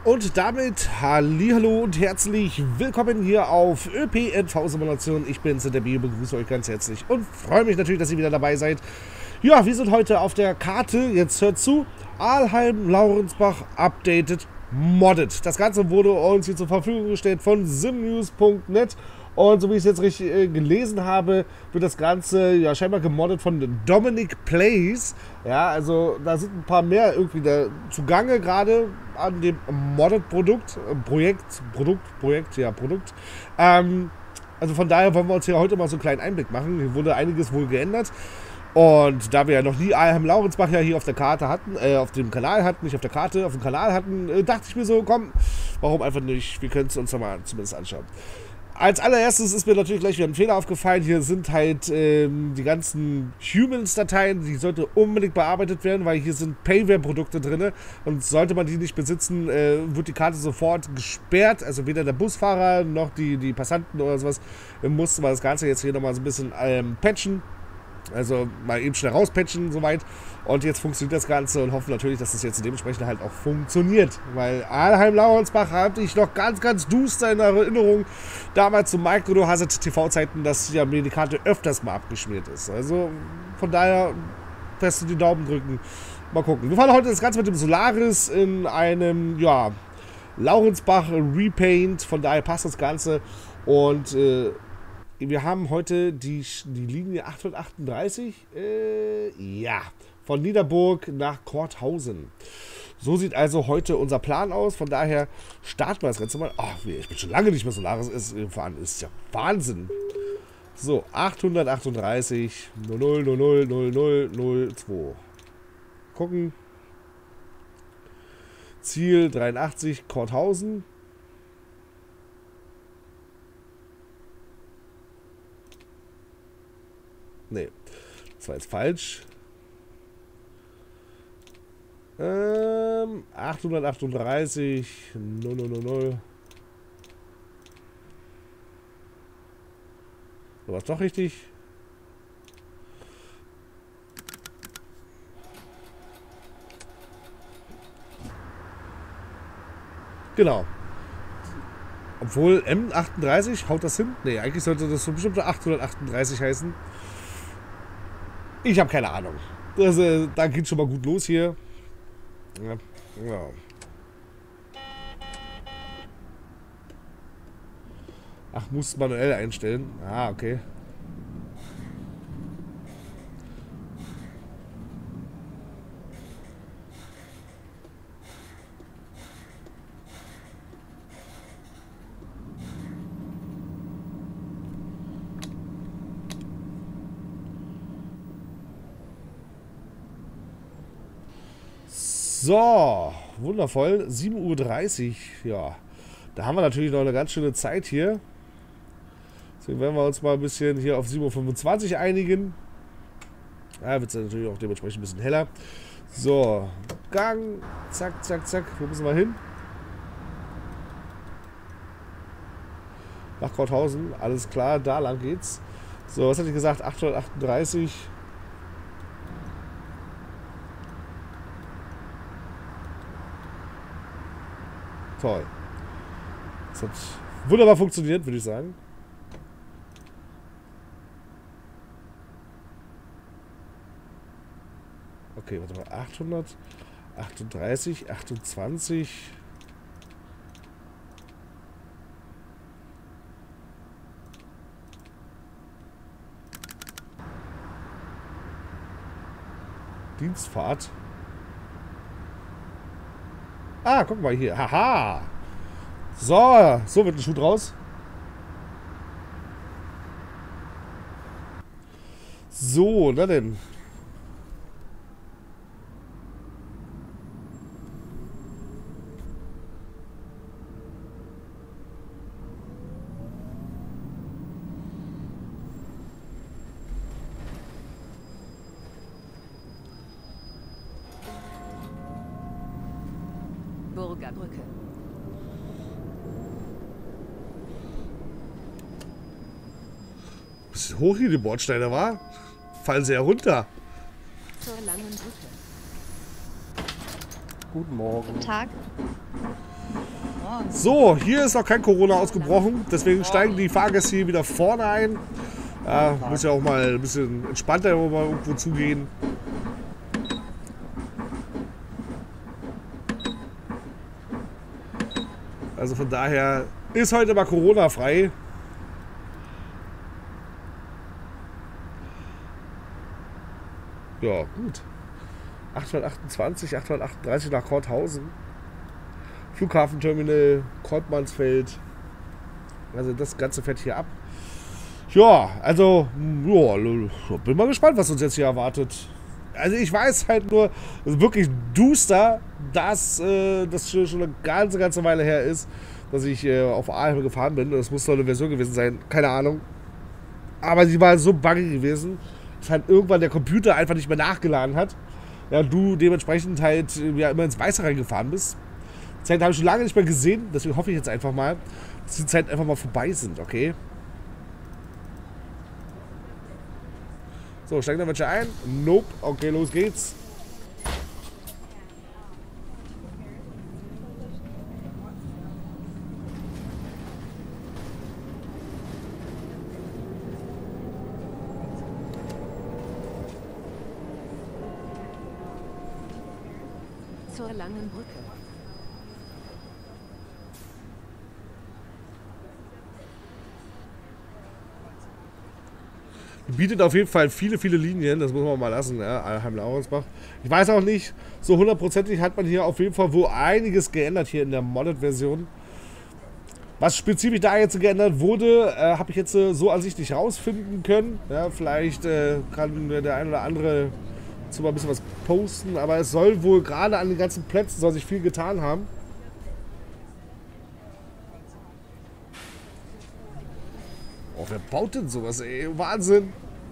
Und damit hallihallo und herzlich willkommen hier auf ÖPNV-Simulation. Ich bin's, der Bio, begrüße euch ganz herzlich und freue mich natürlich, dass ihr wieder dabei seid. Ja, wir sind heute auf der Karte, jetzt hört zu, Alheim-Laurensbach Updated Modded. Das Ganze wurde uns hier zur Verfügung gestellt von simnews.net. Und so wie ich es jetzt richtig gelesen habe, wird das Ganze ja scheinbar gemoddet von Dominic Plays. Ja, also da sind ein paar mehr irgendwie da zugange gerade an dem Modded-Produkt. Produkt. Also von daher wollen wir uns hier heute mal so einen kleinen Einblick machen. Hier wurde einiges wohl geändert. Und da wir ja noch nie Alheim-Laurensbach ja hier auf der Karte hatten, auf dem Kanal hatten, nicht auf der Karte, auf dem Kanal hatten, dachte ich mir so, komm, warum einfach nicht? Wir können es uns doch mal zumindest anschauen. Als allererstes ist mir natürlich gleich wieder ein Fehler aufgefallen. Hier sind halt die ganzen Humans-Dateien, die sollte unbedingt bearbeitet werden, weil hier sind Payware-Produkte drin. Und sollte man die nicht besitzen, wird die Karte sofort gesperrt. Also weder der Busfahrer noch die Passanten oder sowas. Musste man das Ganze jetzt hier nochmal so ein bisschen patchen. Also mal eben schnell rauspatchen soweit. Und jetzt funktioniert das Ganze und hoffen natürlich, dass das jetzt dementsprechend halt auch funktioniert. Weil Alheim-Laurensbach hatte ich noch ganz duster in Erinnerung. Damals zu Micro-Hazard TV-Zeiten, dass ja mir die Karte öfters mal abgeschmiert ist. Also von daher fest die Daumen drücken. Mal gucken. Wir fahren heute das Ganze mit dem Solaris in einem, ja, Laurensbach Repaint. Von daher passt das Ganze. Und wir haben heute die Linie 838, ja, von Niederburg nach Korthausen. So sieht also heute unser Plan aus. Von daher starten wir das Ganze mal. Ach, ich bin schon lange nicht mehr Solaris gefahren. Ist ja Wahnsinn. So, 838 00 00 00 02. Gucken. Ziel 83 Korthausen. Nee, das war jetzt falsch. 838 000. So, war es doch richtig? Genau. Obwohl M38, haut das hin? Nee, eigentlich sollte das so bestimmt 838 heißen. Ich habe keine Ahnung. Also, da geht schon mal gut los hier. Ja. Ach, muss manuell einstellen. Ah, okay. So, wundervoll. 7:30 Uhr. Ja, da haben wir natürlich noch eine ganz schöne Zeit hier. Deswegen werden wir uns mal ein bisschen hier auf 7:25 Uhr einigen. Ja, wird es natürlich auch dementsprechend ein bisschen heller. So, Gang. Zack, zack, zack. Wo müssen wir hin? Nach Korthausen. Alles klar, da lang geht's. So, was hatte ich gesagt? 838. Toll. Das hat wunderbar funktioniert, würde ich sagen. Okay, warte mal. 838, 28. Dienstfahrt. Ah, guck mal hier. Haha. So, so wird ein Schuh draus. So, na denn. Burgerbrücke. Bisschen hoch hier die Bordsteine, war? Fallen sie ja runter. Zur langen Brücke. Guten Morgen. Guten Tag. So, hier ist noch kein Corona ausgebrochen, deswegen steigen die Fahrgäste hier wieder vorne ein. Ja, muss ja auch mal ein bisschen entspannter irgendwo zugehen. Also von daher ist heute mal Corona-frei. Ja, gut. 828, 838 nach Korthausen. Flughafenterminal, Kortmannsfeld. Also das Ganze fährt hier ab. Ja, also, ja, bin mal gespannt, was uns jetzt hier erwartet. Also ich weiß halt nur, wirklich duster, dass das schon eine ganze Weile her ist, dass ich auf Aalheim gefahren bin. Das muss doch eine Version gewesen sein, keine Ahnung. Aber sie war so buggy gewesen, dass halt irgendwann der Computer einfach nicht mehr nachgeladen hat. Ja, du dementsprechend halt ja, immer ins Weiße reingefahren bist. Die Zeit habe ich schon lange nicht mehr gesehen, deswegen hoffe ich jetzt einfach mal, dass die Zeit einfach mal vorbei sind, okay? So, steigen da welche ein? Nope. Okay, los geht's. Zur langen Brücke. Bietet auf jeden Fall viele Linien, das muss man mal lassen, ja, Aalheim-Laurensbach. Ich weiß auch nicht, so hundertprozentig hat man hier auf jeden Fall wohl einiges geändert hier in der Modded-Version. Was spezifisch da jetzt geändert wurde, habe ich jetzt so an sich nicht rausfinden können. Ja, vielleicht kann der ein oder andere dazu mal ein bisschen was posten, aber es soll wohl gerade an den ganzen Plätzen soll sich viel getan haben. Oh, wer baut denn sowas, ey? Wahnsinn!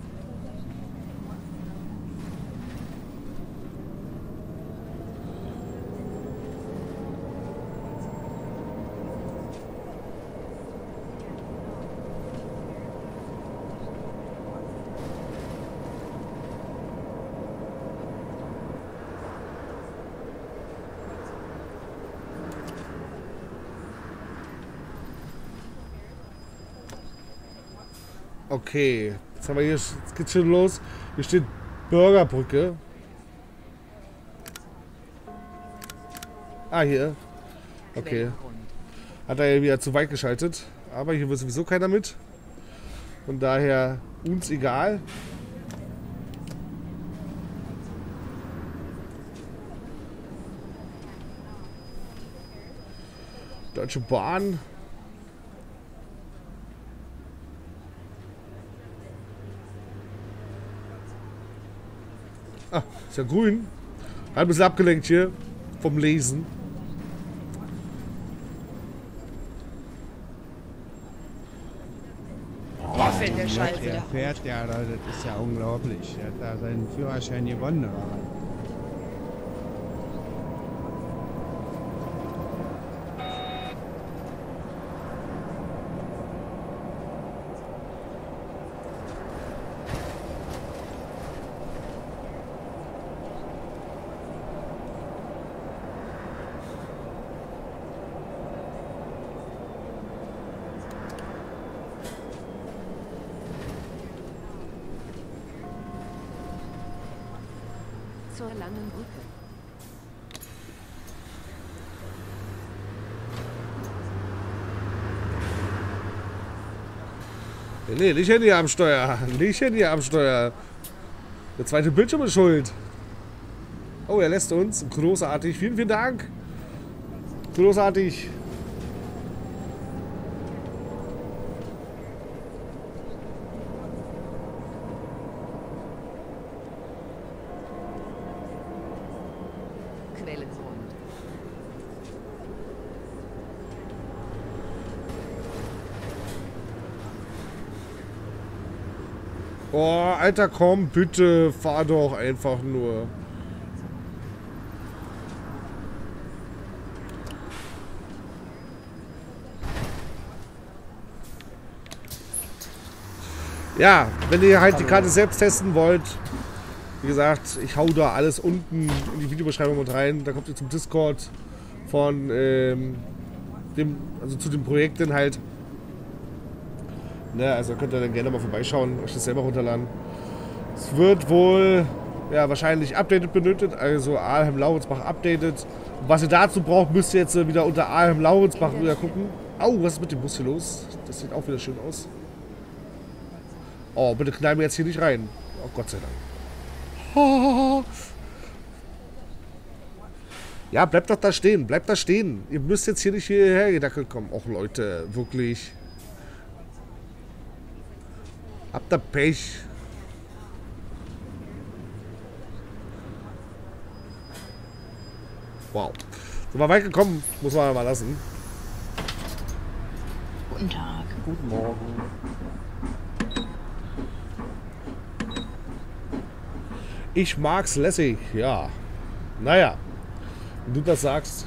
Okay, jetzt haben wir hier, jetzt geht's schon los. Hier steht Bürgerbrücke. Ah, hier. Okay. Hat er ja wieder zu weit geschaltet. Aber hier wird sowieso keiner mit. Von daher uns egal. Deutsche Bahn. Ah, ist ja grün. Ein bisschen abgelenkt hier vom Lesen. Was denn der Scheiße? Der fährt ja, das ist ja unglaublich. Er hat da seinen Führerschein gewonnen. Zur langen Brücke. Nee, nicht Handy am Steuer. Nicht Handy am Steuer. Der zweite Bildschirm ist schuld. Oh, er lässt uns. Großartig. Vielen Dank. Großartig. Quellengrund. Oh, Alter, komm, bitte. Fahr doch einfach nur. Ja, wenn ihr halt die Karte selbst testen wollt, wie gesagt, ich hau da alles unten in die Videobeschreibung mit rein. Da kommt ihr zum Discord von also zu den Projekten halt. Ne, also könnt ihr dann gerne mal vorbeischauen, euch das selber runterladen. Es wird wohl, ja, wahrscheinlich updated benötigt, also Aalheim Laurensbach updated. Und was ihr dazu braucht, müsst ihr jetzt wieder unter Aalheim Laurensbach wieder gucken. Au, was ist mit dem Bus hier los? Das sieht auch wieder schön aus. Oh, bitte knall mir jetzt hier nicht rein. Oh, Gott sei Dank. Ja, bleibt doch da stehen, bleibt da stehen. Ihr müsst jetzt hier nicht hierher gedackelt kommen. Och Leute, wirklich. Habt ihr Pech. Wow. Sind wir weit gekommen, muss man mal lassen. Guten Tag. Guten Morgen. Ich mag's lässig, ja. Naja, wenn du das sagst.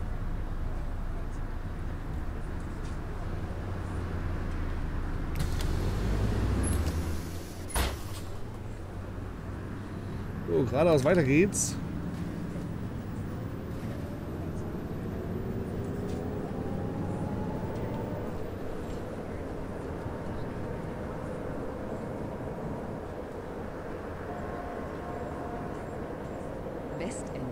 So, geradeaus weiter geht's. Westende.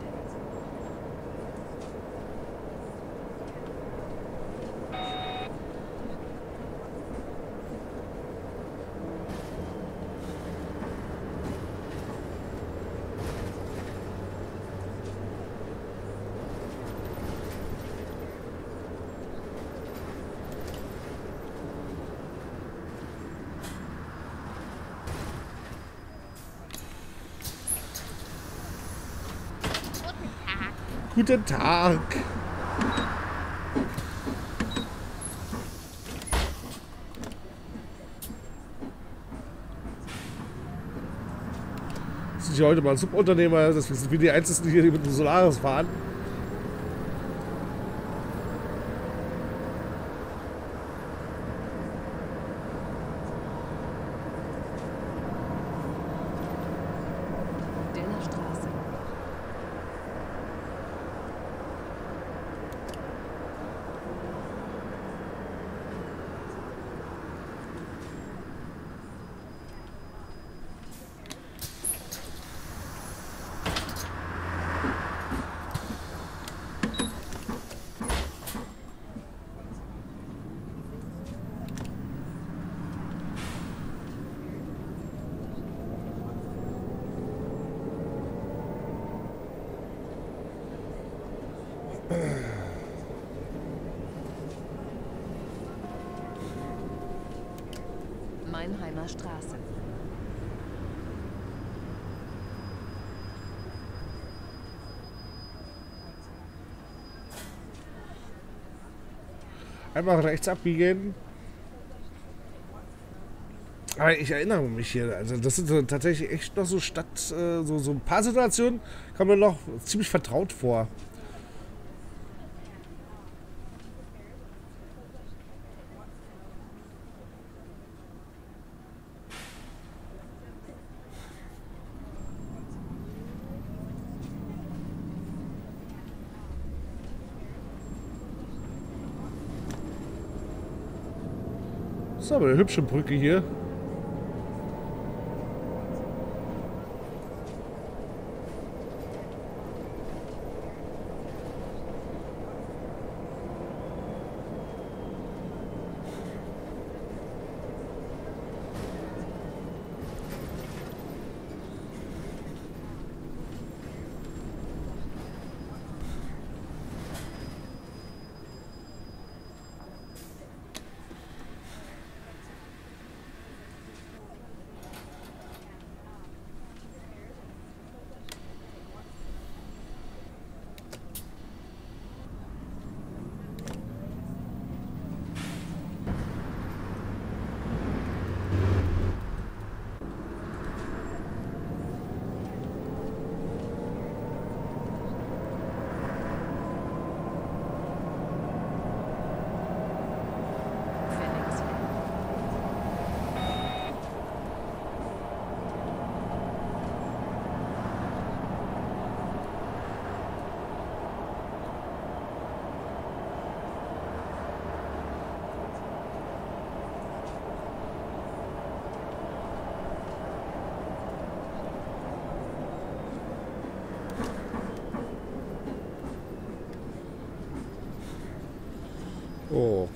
Guten Tag. Das ist ja heute mal ein Subunternehmer, das sind wir die Einzigen, die hier mit dem Solaris fahren. Denner Straße. Meinheimer Straße. Einfach rechts abbiegen. Aber ich erinnere mich hier, also das sind so tatsächlich echt noch so so ein paar Situationen, kommen mir noch ziemlich vertraut vor. Das ist aber eine hübsche Brücke hier.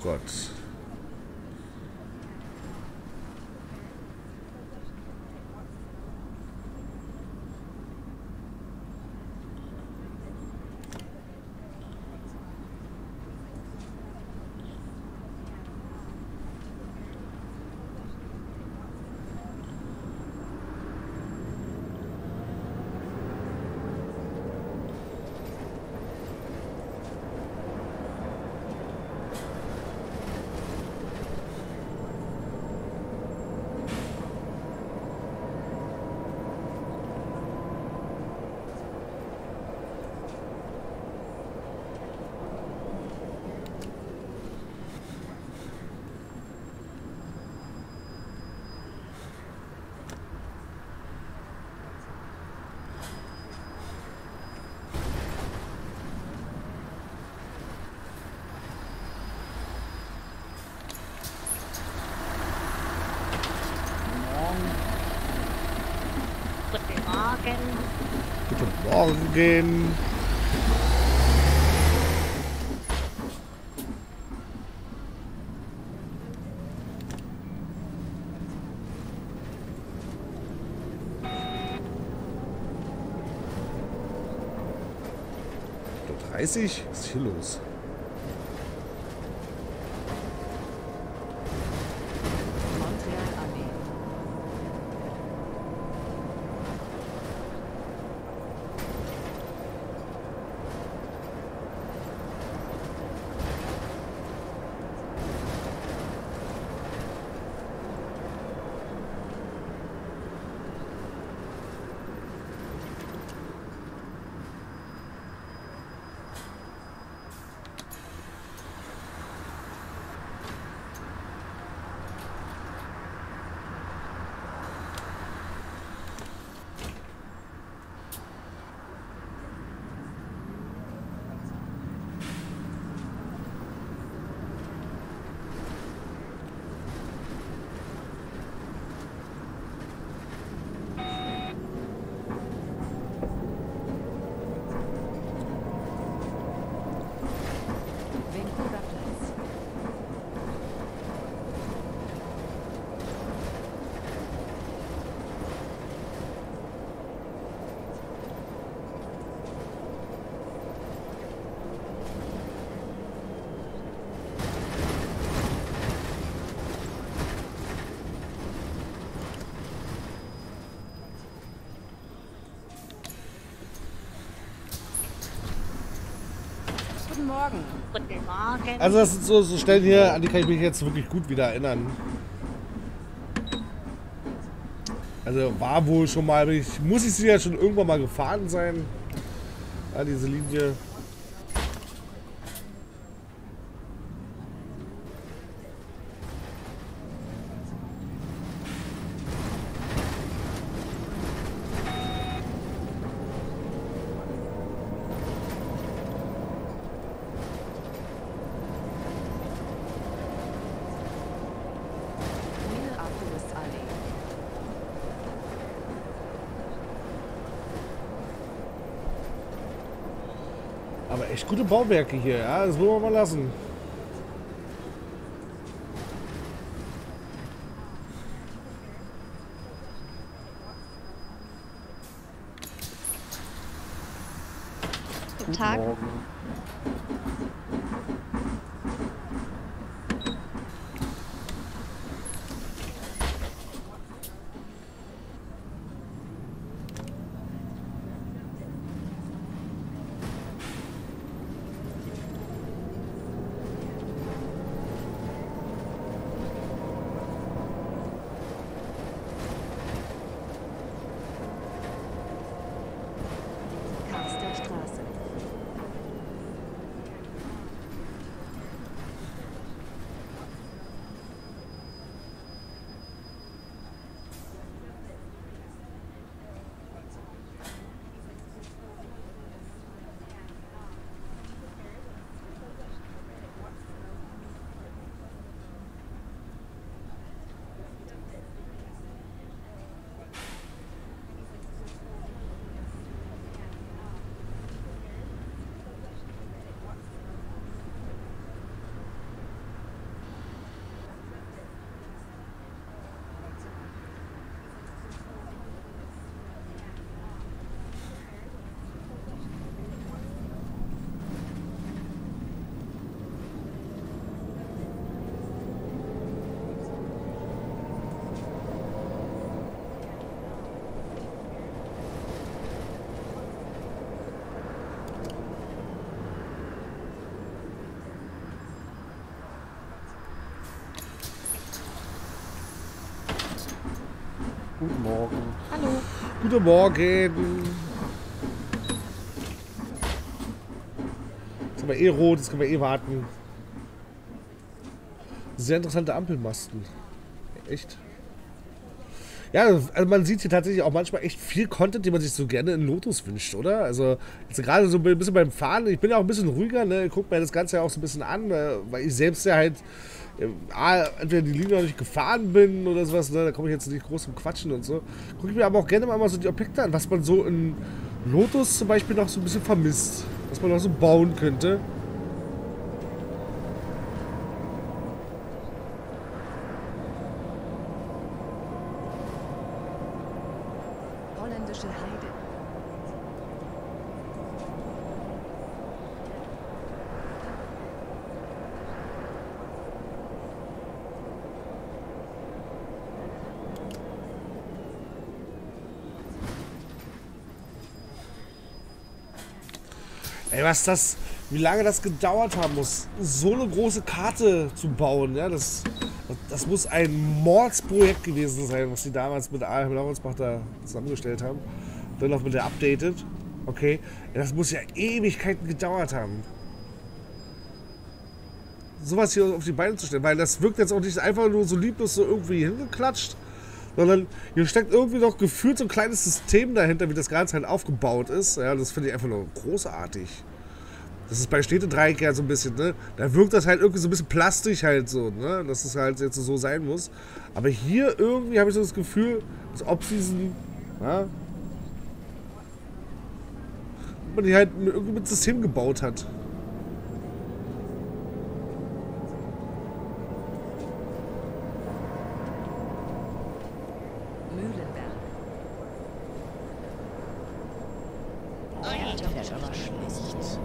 Gott. Guten Morgen. Guten Morgen. Nur 30? Was ist hier los? Montreal-Allee. Vancouver Platz. Guten Morgen. Guten Morgen. Also das sind so Stellen hier, an die kann ich mich jetzt wirklich gut wieder erinnern. Also war wohl schon mal, muss ich sie ja schon irgendwann mal gefahren sein. Ja, diese Linie. Neil-Artemis-Allee. Aber echt gute Bauwerke hier, ja, das wollen wir mal lassen. Guten Tag. Karster Straße. Guten Morgen. Hallo. Guten Morgen. Jetzt haben wir eh rot, jetzt können wir eh warten. Sehr interessante Ampelmasten. Echt. Ja, also man sieht hier tatsächlich auch manchmal echt viel Content, den man sich so gerne in Lotus wünscht, oder? Also jetzt gerade so ein bisschen beim Fahren, ich bin ja auch ein bisschen ruhiger, ne? Ich gucke mir das Ganze ja auch so ein bisschen an, weil ich selbst ja halt entweder die Linie noch nicht gefahren bin oder sowas, ne? Da komme ich jetzt nicht groß zum Quatschen und so. Gucke ich mir aber auch gerne mal so die Objekte an, was man so in Lotus zum Beispiel noch so ein bisschen vermisst, was man noch so bauen könnte. Holländische Heide. Ey, wie lange das gedauert haben muss, so eine große Karte zu bauen, ja, das muss ein Mordsprojekt gewesen sein, was die damals mit Alhem Laurensbach da zusammengestellt haben. Dann noch mit der Updated. Okay, ja, das muss ja Ewigkeiten gedauert haben. Sowas hier auf die Beine zu stellen, weil das wirkt jetzt auch nicht einfach nur so lieblos so irgendwie hingeklatscht, sondern hier steckt irgendwie noch gefühlt so ein kleines System dahinter, wie das Ganze halt aufgebaut ist. Ja, das finde ich einfach nur großartig. Das ist bei Städtedreieck ja so ein bisschen, ne? Da wirkt das halt irgendwie so ein bisschen plastisch halt so, ne? Dass es halt jetzt so sein muss. Aber hier irgendwie habe ich so das Gefühl, als ob sie diesen, ja, man die halt irgendwie mit System gebaut hat. Mühlenberg. Der fährt aber schlecht.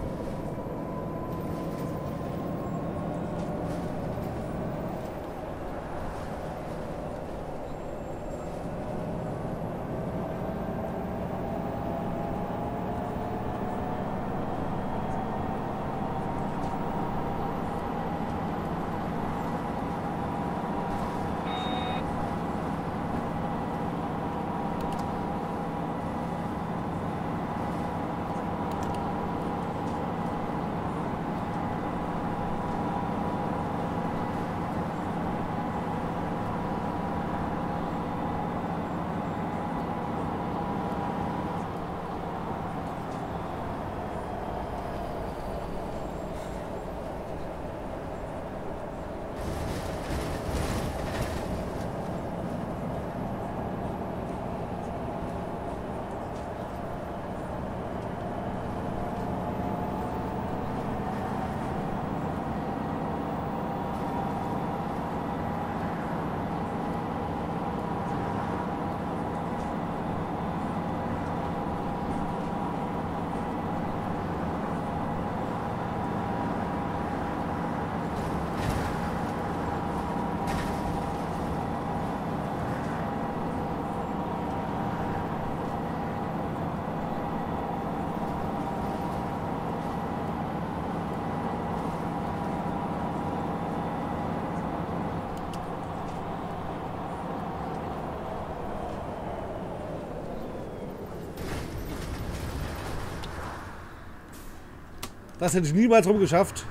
Das hätte ich niemals rumgeschafft.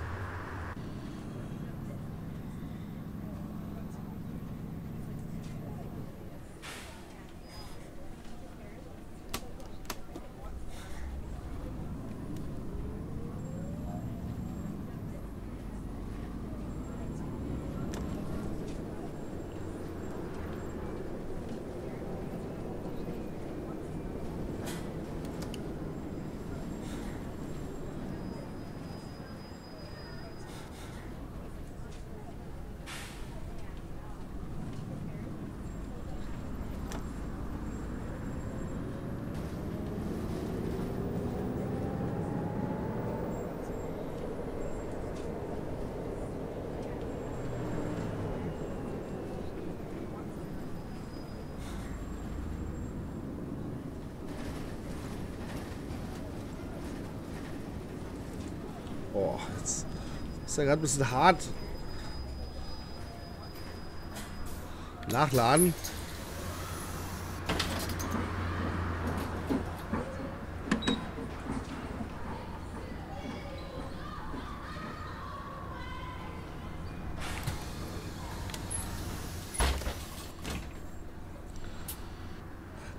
Oh, jetzt ist ja gerade ein bisschen hart. Nachladen.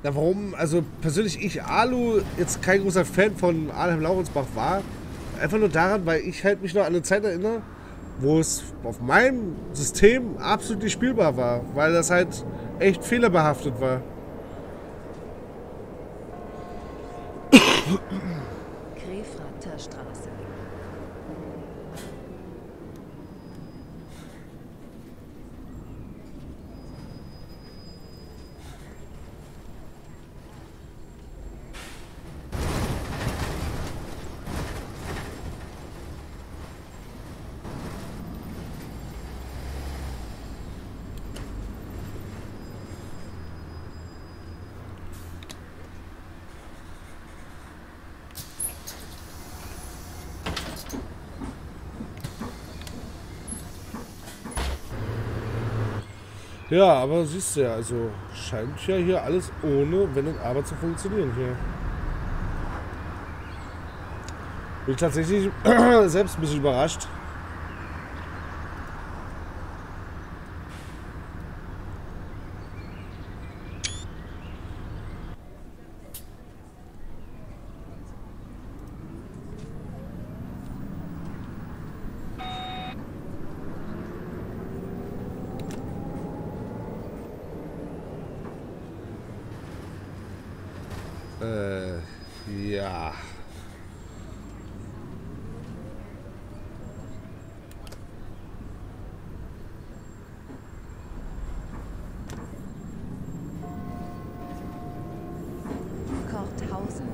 Na, warum, also persönlich ich, Alu, jetzt kein großer Fan von Alhem Laurensbach war. Einfach nur daran, weil ich halt mich noch an eine Zeit erinnere, wo es auf meinem System absolut nicht spielbar war, weil das halt echt fehlerbehaftet war. Grefrather Straße. Ja, aber siehst du ja, also scheint ja hier alles ohne Wenn und Aber zu funktionieren hier. Bin ich tatsächlich selbst ein bisschen überrascht. Ja. Korthausen.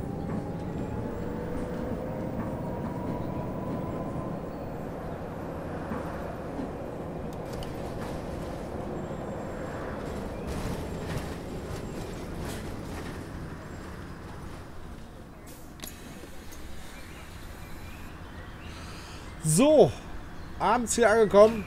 So, abends hier angekommen.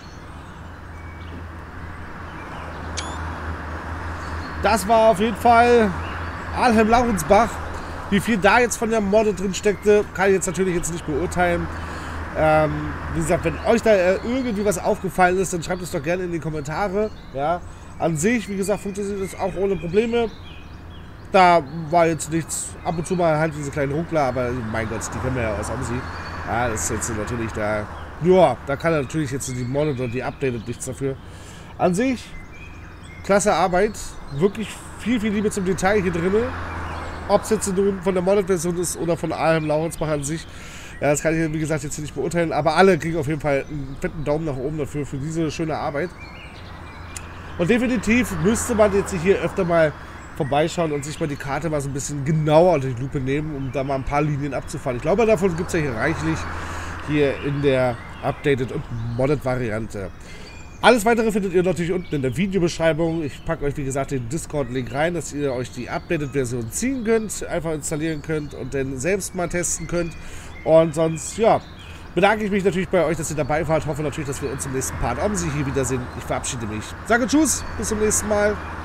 Das war auf jeden Fall Alhem Laurensbach. Wie viel da jetzt von der Modde drin steckte, kann ich jetzt natürlich nicht beurteilen. Wie gesagt, wenn euch da irgendwie was aufgefallen ist, dann schreibt es doch gerne in die Kommentare. Ja, an sich, wie gesagt, funktioniert das auch ohne Probleme. Da war jetzt nichts, ab und zu mal halt diese kleinen Ruckler, aber mein Gott, die kennen wir ja aus OMSI. Ja, das ist jetzt natürlich da. Ja, da kann er natürlich jetzt die Mod oder die Updated nichts dafür. An sich, klasse Arbeit. Wirklich viel Liebe zum Detail hier drin. Ob es jetzt nun von der Modded-Version ist oder von Alhem Laurensbach an sich. Ja, das kann ich, wie gesagt, jetzt nicht beurteilen. Aber alle kriegen auf jeden Fall einen fetten Daumen nach oben dafür, für diese schöne Arbeit. Und definitiv müsste man jetzt hier öfter mal vorbeischauen und sich mal die Karte mal so ein bisschen genauer unter die Lupe nehmen, um da mal ein paar Linien abzufahren. Ich glaube, davon gibt es ja hier reichlich hier in der Updated und Modded Variante. Alles weitere findet ihr natürlich unten in der Videobeschreibung. Ich packe euch, wie gesagt, den Discord-Link rein, dass ihr euch die Updated-Version ziehen könnt, einfach installieren könnt und dann selbst mal testen könnt. Und sonst, ja, bedanke ich mich natürlich bei euch, dass ihr dabei wart. Hoffe natürlich, dass wir uns im nächsten Part OMSI hier wiedersehen. Ich verabschiede mich. Sage Tschüss, bis zum nächsten Mal.